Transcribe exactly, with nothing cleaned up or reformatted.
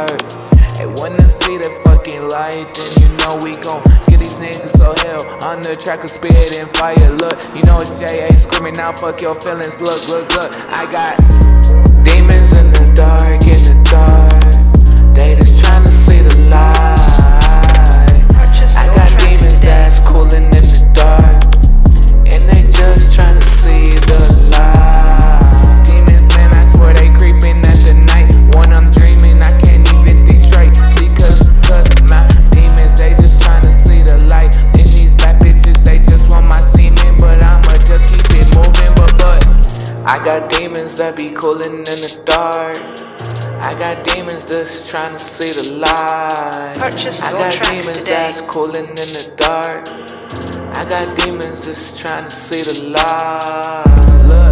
dark. Hey, when I see that fucking light, then you know we gon' get these niggas so hell. On the track of spirit and fire, look. You know it's J A screaming out, fuck your feelings. Look, look, look. I got demons in the dark, in the dark. They just tryna see the light. I got demons that's cooling in the dark, and they just tryna see the light. Demons, man, I swear they creeping at the night. When I'm dreaming, I can't even think straight. Because, cause my demons, they just tryna see the light. And these bad bitches, they just want my semen, but I'ma just keep it moving. But, but I got demons that be cooling in the dark. I got demons that's trying to see the light. Purchase I your got tracks demons today. that's cooling in the dark. I got demons that's trying to see the light. Look.